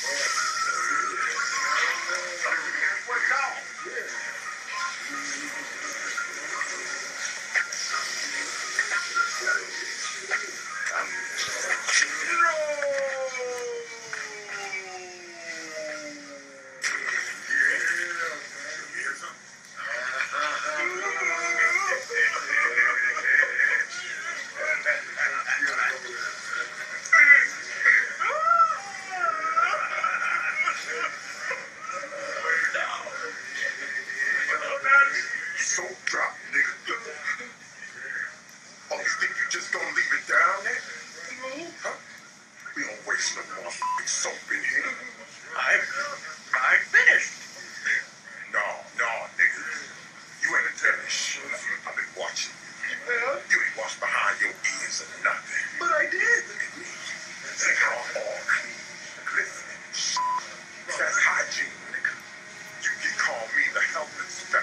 So drop, nigga. Oh, you think you just gonna leave it down there? Huh? We don't waste no more soap in here. I'm finished. No, nigga. You ain't finished. I've been watching you. Yeah, You ain't washed behind your ears or nothing. but I did. Look at me. See how I'm all clean, glistening. That's hygiene, nigga. You can call me the health inspector.